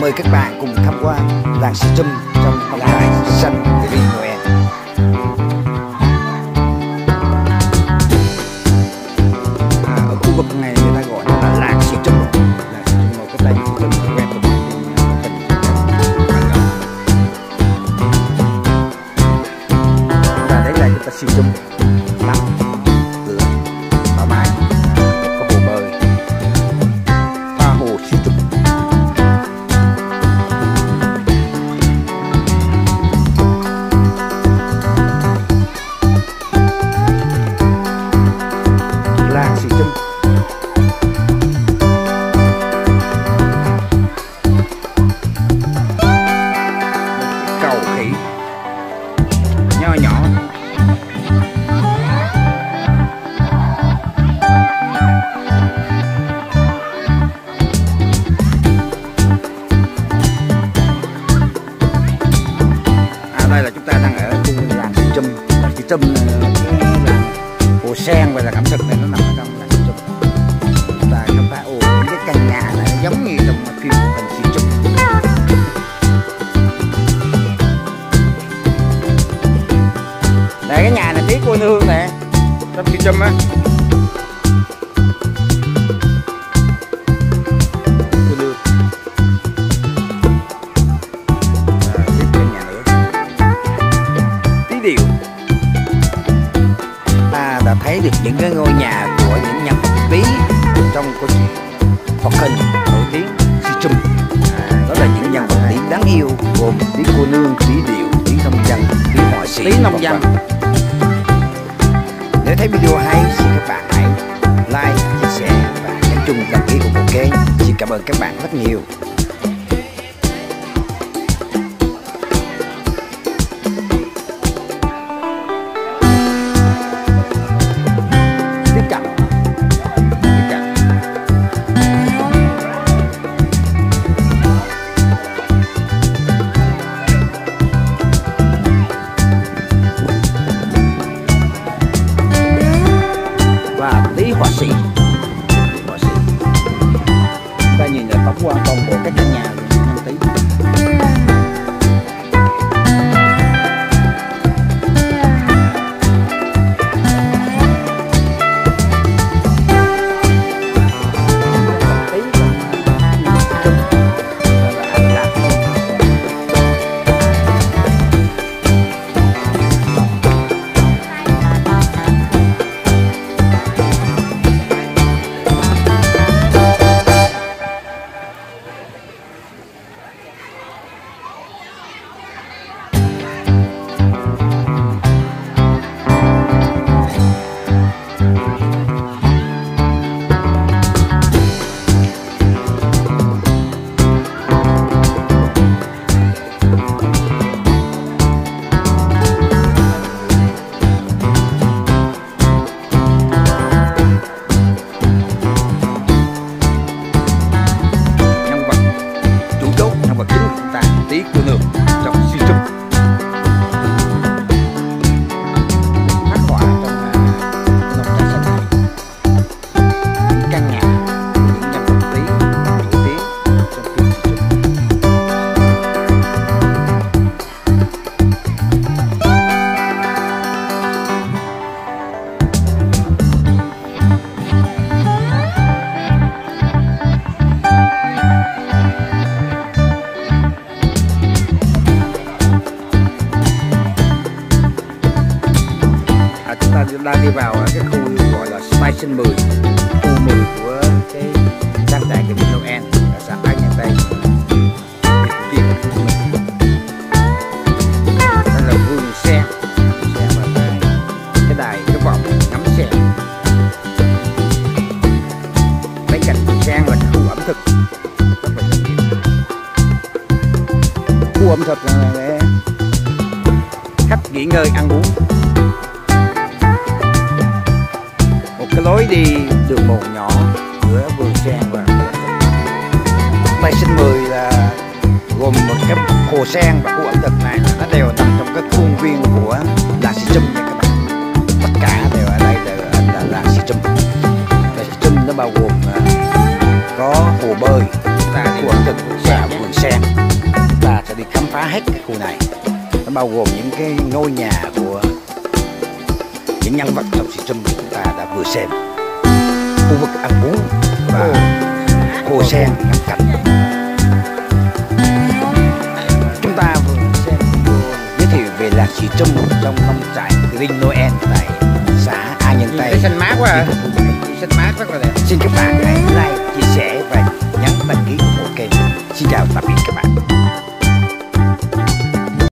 mời các bạn cùng tham quan làng Xì Chum trong phong trào xanh TV Noel. Ở khu vực này người ta gọi là làng Xì Chum. Làng Xì Chum, một cái tên Xì Chum quen thuộc và đấy là chúng ta Xì Chum tắm rửa thoải mái, có hồ bơi, tha hồ Xì Chum. Làng Xì Chum cầu khỉ nho nhỏ. Đây là chúng ta đang ở khu làng Xì Chum. Làng Xì Chum là hồ sen và là cảm thực này nó nằm ở trong làng Xì Chum. Và chúng ta những cái căn nhà này nó giống như trong phim thành Xì Chum. Đây cái nhà này tí cô nương nè, trong Xì Chum á. Cô nương. Tiếp cái nhà nữa. Tí điều. Ta đã thấy được những cái ngôi nhà của những nhân vật tí trong câu chuyện hoạt hình nổi tiếng Xì Chum. Đó là những nhân vật tí đáng yêu gồm tí cô nương, tí điệu, tí nông dân, tí họa sĩ, tí nông dân. Nếu thấy video hay, xin các bạn hãy like, chia sẻ và nhấn chung đăng ký ủng hộ kênh. Xin cảm ơn các bạn rất nhiều. Tiếp cận. Và tí họa sĩ. Ta nhìn là tổng quan toàn bộ các căn nhà năm tí. Tí cô nương trong Xì Chum phát họa trong nông trại xanh này. Căn nhà những nhân vật tí nổi tiếng trong phim Xì Chum. Chúng ta đang đi vào cái khu gọi là Station 10, khu 10 của cái trang trại của Noel ở xã An Nhơn Tây. Đây là vườn sen và cái đài cái vòng ngắm sen. Bên cạnh vườn sen là khu ẩm thực rất là đặc biệt. Khu ẩm thực là để khách nghỉ ngơi ăn uống. Cái lối đi đường mòn nhỏ giữa vườn sen và Station 10 là gồm một cái hồ sen và khu ẩm thực này là nó đều nằm trong cái khuôn viên của làng Xì Chum nha các bạn. Tất cả đều ở đây là làng Xì Chum. Làng Xì Chum nó bao gồm có hồ bơi, khu ẩm thực và vườn sen. hết cái khu này. Nó bao gồm những cái ngôi nhà của những nhân vật trong Sĩ Trùm chúng ta đã vừa xem, khu vực ăn uống và hồ sen ngắm cảnh. Chúng ta vừa xem giới thiệu về làng Sĩ Trùm trong nông trại Green Noel tại xã A Nhân Tây. Xanh mát quá à. Xanh mát rất là đẹp. Xin các bạn hãy like, chia sẻ và nhấn đăng ký ủng hộ kênh. Xin chào tạm biệt các bạn.